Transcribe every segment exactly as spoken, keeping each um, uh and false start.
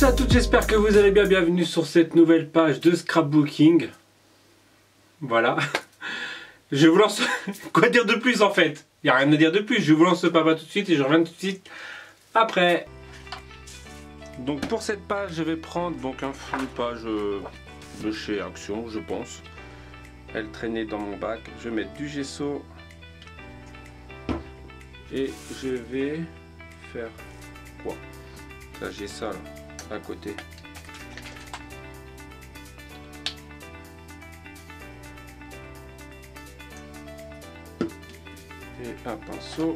tous et à toutes, j'espère que vous allez bien. Bienvenue sur cette nouvelle page de scrapbooking. Voilà. Je vous lance... Quoi dire de plus en fait? Il n'y a rien à dire de plus. Je vous lance le papa tout de suite et je reviens tout de suite après. Donc pour cette page, je vais prendre donc un, une page de chez Action, je pense. Elle traînait dans mon bac. Je vais mettre du gesso. Et je vais faire quoi? Là j'ai ça là, à côté. Et un pinceau.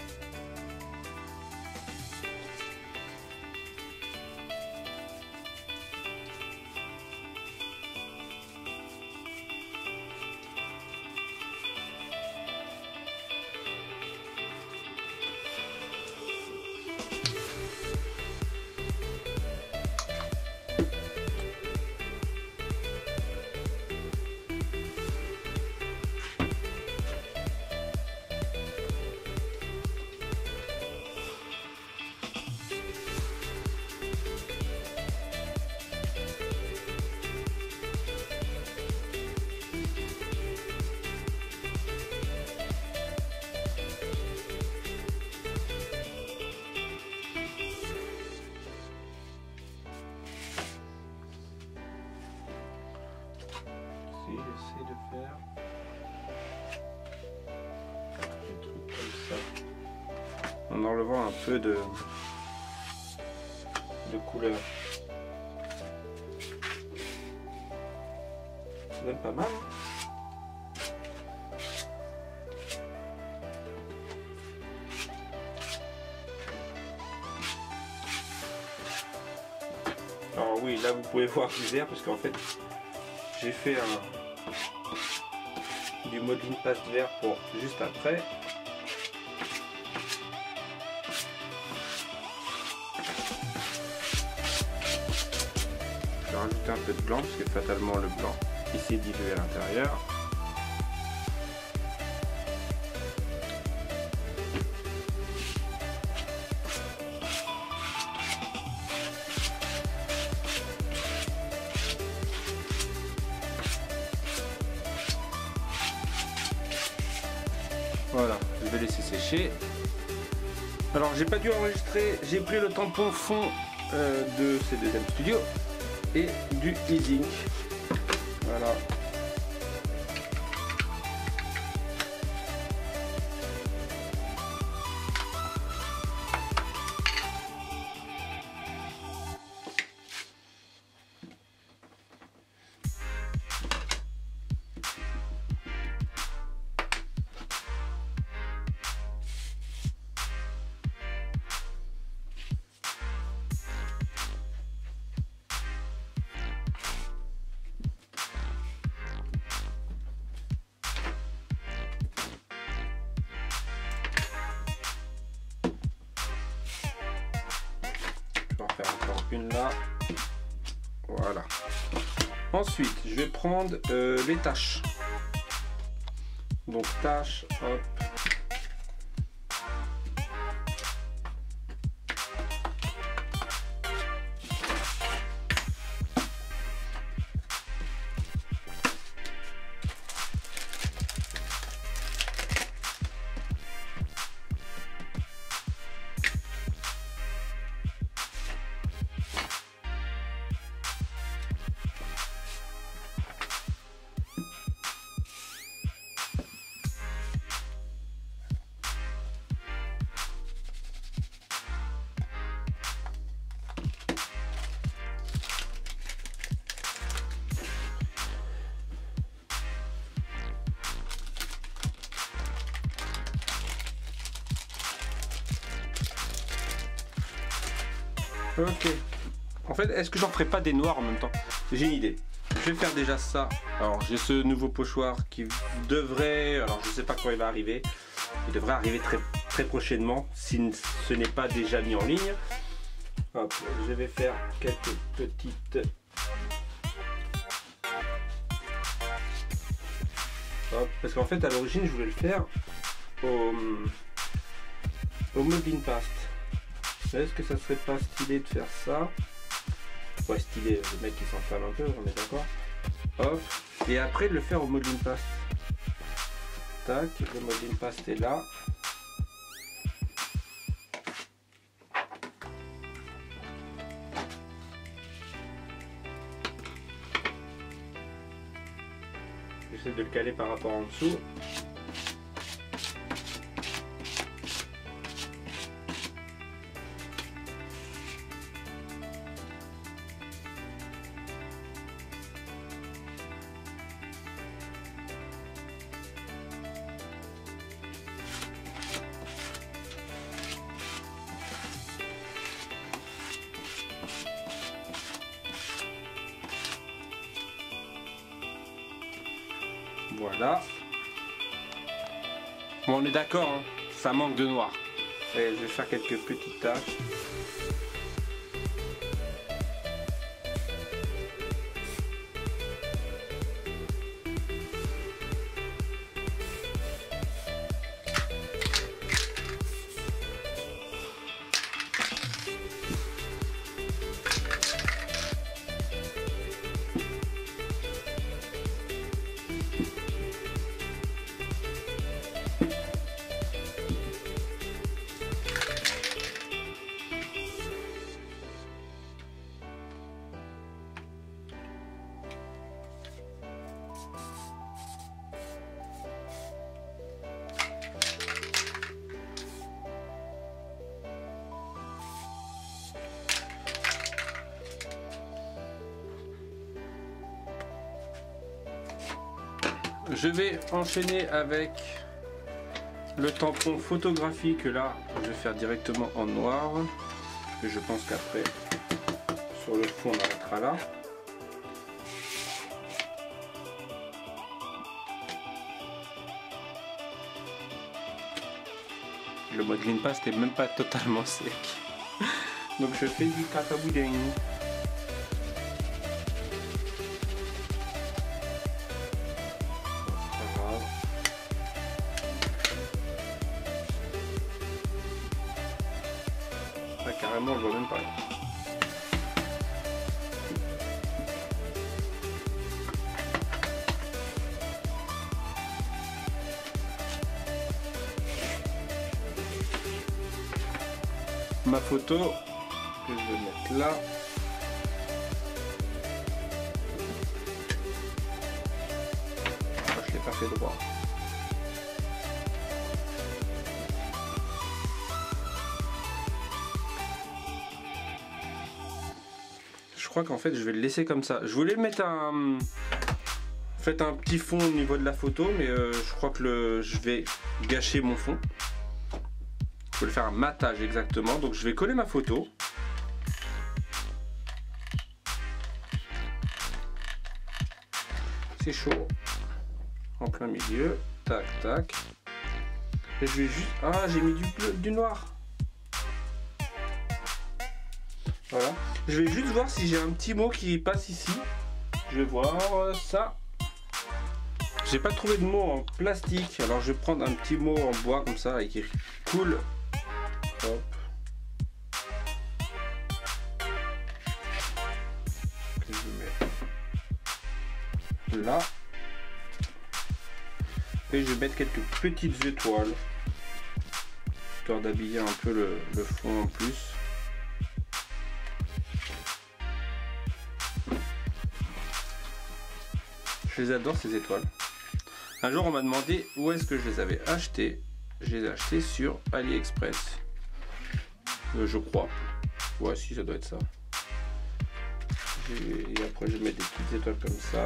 J'essaie de faire des trucs comme ça en enlevant un peu de, de couleur. C'est même pas mal, hein. Alors oui, là vous pouvez voir du vert parce qu'en fait j'ai fait un du modeling paste vert pour juste après. Je vais rajouter un peu de blanc parce que fatalement le blanc il s'est dilué à l'intérieur. Voilà, je vais laisser sécher. Alors j'ai pas dû enregistrer, j'ai pris le tampon fond euh, de C deux M Studio et du e-zinc. Voilà. Faire encore une là, voilà. Ensuite je vais prendre euh, les taches, donc taches, hop. Ok. En fait, est-ce que j'en ferai pas des noirs en même temps? J'ai une idée. Je vais faire déjà ça. Alors, j'ai ce nouveau pochoir qui devrait... Alors, je sais pas quand il va arriver. Il devrait arriver très, très prochainement, si ce n'est pas déjà mis en ligne. Hop, je vais faire quelques petites... Hop, parce qu'en fait, à l'origine, je voulais le faire au... au modeling paste. Est-ce que ça serait pas stylé de faire ça? Ouais, stylé, le mec qui s'enflamme un peu, on est d'accord. Hop. Et après de le faire au modeling paste. Tac, le modeling paste est là. J'essaie de le caler par rapport en dessous. Voilà. Bon, on est d'accord, hein, ça manque de noir. Et je vais faire quelques petites taches. Je vais enchaîner avec le tampon photographique. Là, je vais faire directement en noir. Et je pense qu'après, sur le fond, on arrêtera là. Le modeling paste n'est même pas totalement sec. Donc je fais du cacaboudin. Ah, carrément, on le voit même pas. Ma photo que je vais mettre là. Ah, je l'ai pas fait droit. Je crois qu'en fait je vais le laisser comme ça. Je voulais mettre un, en fait, un petit fond au niveau de la photo, mais euh, je crois que le, je vais gâcher mon fond. Je vais le faire un matage exactement. Donc je vais coller ma photo. C'est chaud. En plein milieu. Tac, tac. Et je vais juste... Ah, j'ai mis du bleu, du noir. Voilà. Je vais juste voir si j'ai un petit mot qui passe ici. Je vais voir ça. J'ai pas trouvé de mot en plastique. Alors je vais prendre un petit mot en bois comme ça et qui coule. Hop. Je mets là. Et je vais mettre quelques petites étoiles. Histoire d'habiller un peu le, le fond en plus. Je les adore ces étoiles. Un jour on m'a demandé où est-ce que je les avais achetées. Je les ai achetées sur AliExpress. Euh, je crois. Ouais, si, ça doit être ça. Et après je mets des petites étoiles comme ça.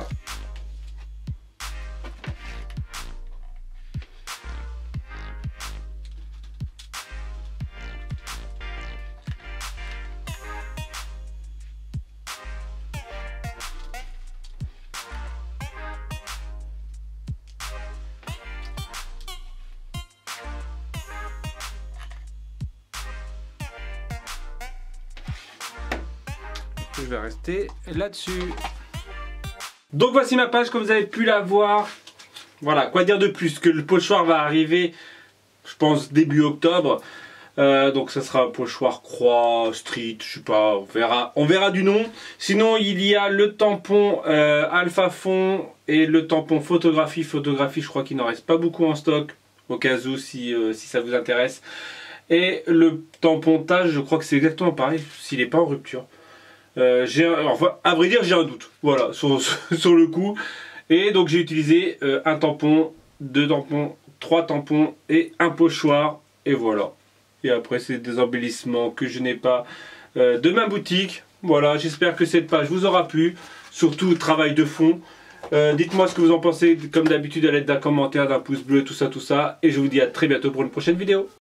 Je vais rester là-dessus. Donc voici ma page comme vous avez pu la voir. Voilà, quoi dire de plus que le pochoir va arriver, je pense début octobre. Euh, donc ça sera pochoir croix, street, je sais pas, on verra, on verra du nom. Sinon il y a le tampon euh, alpha fond et le tampon photographie. Photographie, je crois qu'il n'en reste pas beaucoup en stock, au cas où si, euh, si ça vous intéresse. Et le tampon tache, je crois que c'est exactement pareil, s'il n'est pas en rupture. Euh, j'ai un, enfin, à vrai dire j'ai un doute, voilà, sur, sur le coup. Et donc j'ai utilisé euh, un tampon, deux tampons, trois tampons et un pochoir, et voilà. Et après c'est des embellissements que je n'ai pas euh, de ma boutique. Voilà, j'espère que cette page vous aura plu, surtout travail de fond. Euh, dites-moi ce que vous en pensez, comme d'habitude à l'aide d'un commentaire, d'un pouce bleu, tout ça, tout ça. Et je vous dis à très bientôt pour une prochaine vidéo.